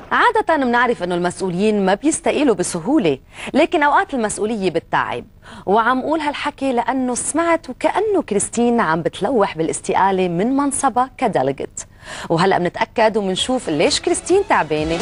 عادة بنعرف انه المسؤولين ما بيستقيلوا بسهولة، لكن اوقات المسؤولية بتتعب، وعم قول هالحكي لانه سمعت وكأنه كريستين عم بتلوح بالاستقالة من منصبها كديليجيت، وهلا بنتأكد وبنشوف ليش كريستين تعبانة.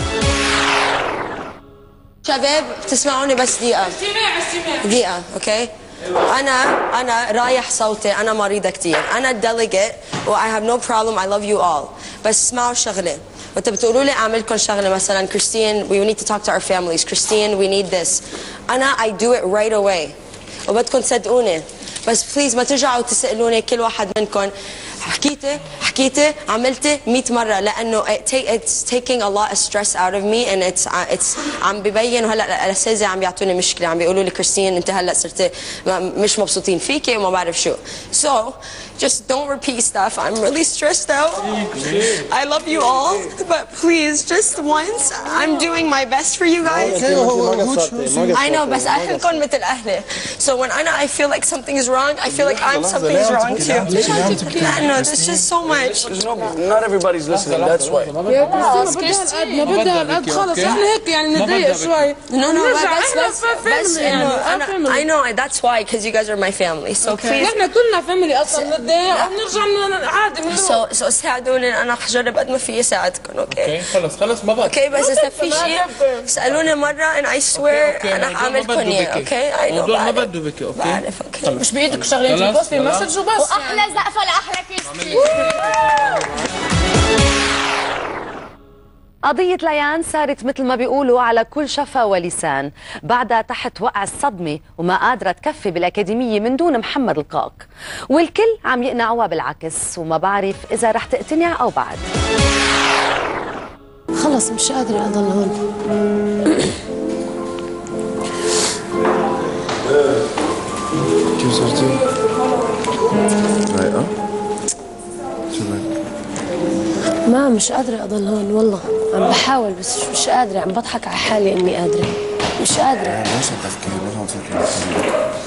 شباب بتسمعوني بس دقيقة دقيقة، اوكي؟ أنا رايح صوتي، أنا مريضة كتير، أنا الديليجيت و I have no problem, I love you all، بس اسمعوا الشغلة، وانت بتقولوا لي اعمل لكم شغله مثلا كريستين we need to talk to our families، كريستين we need this، انا I do it right away وبدكم تصدقوني، بس بليز ما ترجعوا تسالوني كل واحد منكم حكيتي عملتي 100 مره، لانه it's taking a lot of stress out of me and it's عم ببين. وهلا الاساتذه عم بيعطوني مشكله، عم بيقولوا لي كريستين انت هلا صرتي مش مبسوطين فيكي وما بعرف شو. So just don't repeat stuff. I'm really stressed out. I love you all, but please just once I'm doing my best for you guys. I know بس احبكم مثل اهلي. So when I feel like something is wrong, I feel like something is wrong too. No, there's just so much. Not everybody's listening. That's why. ما بدها القد خلص احنا هيك يعني نتضايق شوي. No, بس أنا I know that's why because you guys are my family. So please. نحن كلنا فاميلي اصلا نتضايق وبنرجع عادي بنروح. So ساعدوني انا حجرب قد ما في اساعدكم. اوكي خلص ما بقى. اوكي بس اذا في شيء اسالوني مره and I swear انا حاعملكم اياه. اوكي I know. الموضوع ما بده بكي. اوكي مش بايدك شغلين تبوستي مسج وبس. واحلى زقفه لاحلى كريستين. قضية ليان صارت مثل ما بيقولوا على كل شفا ولسان بعدها تحت وقع الصدمة وما قادرة تكفي بالأكاديمية من دون محمد القاق، والكل عم يقنعوها بالعكس، وما بعرف إذا رح تقتنع أو بعد. خلص مش قادرة أضل هون. كيف صرتي؟ رايقة؟ شو رايك؟ ما مش قادرة أضل هون والله، عم بحاول بس مش قادرة، عم بضحك على حالي إني قادرة، مش قادرة. ليش عم تفكري؟ ليش عم تفكري؟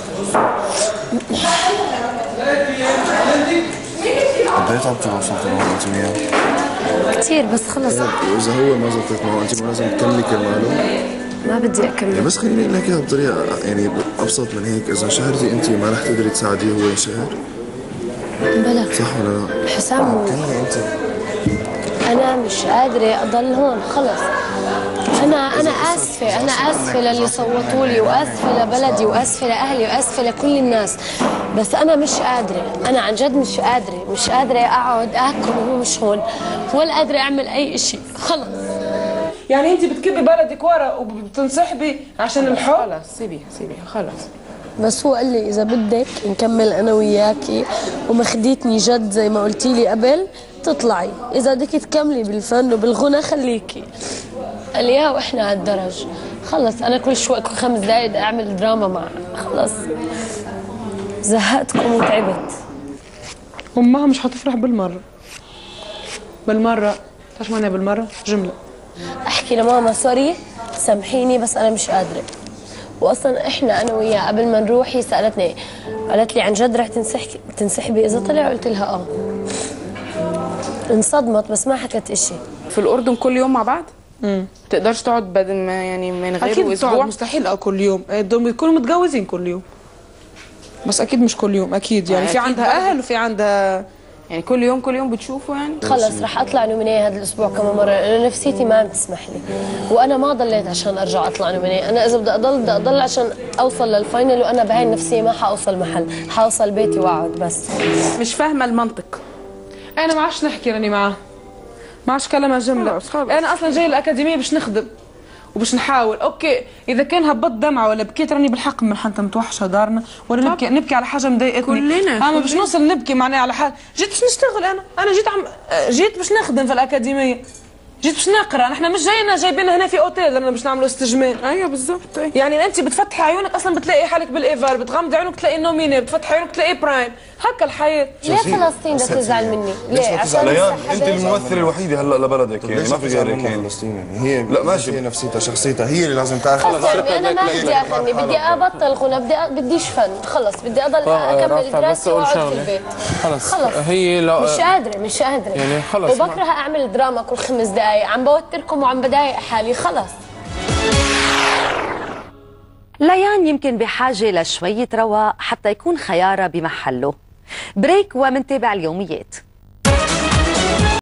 قديش عم تواصلتي معه أنت وياه؟ كثير بس خلص. وإذا هو ما زبطت معه أنت ما لازم تكملي كرماله؟ ما بدي أكمل. بس خليني أقول لك إياها بطريقة يعني أبسط من هيك، إذا انشهرتي أنت ما رح تقدري تساعديه هو ينشهر؟ بلا صح ولا لا؟ حسام كملي أنت. أنا مش قادرة أضل هون خلص. أنا آسفة للي صوتوا لي، وآسفة لبلدي، وآسفة لأهلي، وآسفة لكل الناس، بس أنا مش قادرة، أنا عن جد مش قادرة أقعد آكل وهو مش هون، ولا قادرة أعمل أي إشي خلص. يعني أنت بتكبي بلدك ورا وبتنسحبي عشان الحب؟ خلص سيبيها خلص. بس هو قال لي إذا بدك نكمل أنا وياكي ومخديتني جد زي ما قلتي لي قبل تطلعي، إذا بدك تكملي بالفن وبالغنى خليكي. قال لي وإحنا على الدرج. خلص أنا كل 5 دقايق أعمل دراما مع خلص زهقتكم وتعبت. أمها مش هتفرح بالمرة. تعرف معناها بالمرة؟ جملة. أحكي لماما سوري سامحيني بس أنا مش قادرة. واصلا احنا انا وياه قبل ما نروح هي سالتني قالت لي عن جد رح تنسحبي اذا طلع؟ قلت لها انصدمت بس ما حكت اشي. في الاردن كل يوم مع بعض؟ تقدرش تقعد بدل ما يعني من غير أكيد اسبوع؟ اكيد مستحيل كل يوم، دول بيكونوا متجوزين كل يوم، بس اكيد مش كل يوم اكيد يعني في عندها اهل وفي عندها يعني كل يوم بتشوفوا يعني. خلص رح اطلع نومينيه هذا الاسبوع كمان مره لانه نفسيتي ما عم تسمح لي، وانا ما ضليت عشان ارجع اطلع نومينيه، انا اذا بدي اضل عشان اوصل للفاينل، وانا بهاي النفسيه ما حاوصل محل، حوصل بيتي واقعد بس. مش فاهمه المنطق. انا ما عادش نحكي راني معاه، ما عادش كلامها جمله. انا اصلا جاي الاكاديميه باش نخدم وباش نحاول. اوكي اذا كان هبط دمعه ولا بكيت راني بالحق من حتى متوحشه دارنا، ولا نبكي على حاجه مضايقتني كلنا. اما باش نوصل نبكي معناها على حاجه. جيت باش نشتغل، انا جيت باش نخدم في الاكاديميه، جيت باش نقرا. نحن مش جايبين هنا في اوتيل انا باش نعملوا استجمام. ايوه بالضبط. يعني انت بتفتحي عيونك اصلا بتلاقي حالك بالايفار، بتغمضي عيونك تلاقي نوميني، بتفتحي عيونك تلاقي برايم، هكا الحياه. ليه فلسطين بدها تزعل مني؟ ليه؟ عشان ليان انت الممثله الوحيده هلا لبلدك، يعني ما في غيرك. فلسطين يعني هي لا ماشي، هي نفسيتها شخصيتها هي اللي لازم تعرف. انا ما بدي اغني، بدي ابطل غنى، بديش فن خلص، بدي اضل اكمل دراسه واقعد في البيت. خلص هي لا مش قادره يعني خلص وبكره اعمل دراما كل 5 دقائق. متضايق، عم بوتركم وعم بضايق حالي، خلص. ليان يمكن بحاجة لشوية رواق حتى يكون خيارها بمحله. بريك ومنتابع اليوميات.